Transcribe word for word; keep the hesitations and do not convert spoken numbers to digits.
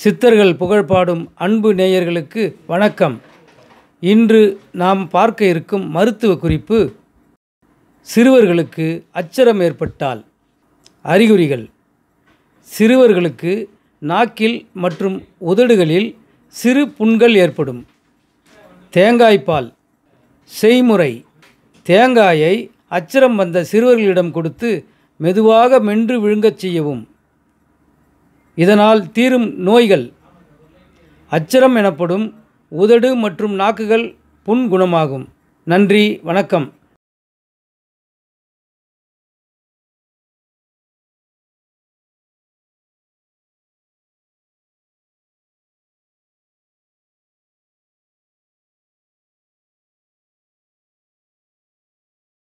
சித்தர்கள் புகழ்பாடும் அன்பு நேயர்களுக்கு வணக்கம். இன்று நாம் பார்க்க இருக்கும் மருத்துவ குறிப்பு, சிறுவர்களுக்கு அச்சரம் ஏற்பட்டால் அறிகுறிகள். சிறுவர்களுக்கு நாக்கில் மற்றும் உதடுகளில் சிறு புண்கள் ஏற்படும். தேங்காய்பால் செய்முறை: தேங்காயை அச்சரம் வந்த சிறுவர்களிடம் கொடுத்து மெதுவாக மென்று விழுங்கச் செய்யவும். இதனால் தீரும் நோய்கள்: அச்சரம் எனப்படும் உதடு மற்றும் நாக்குகள் புண் குணமாகும். நன்றி, வணக்கம்.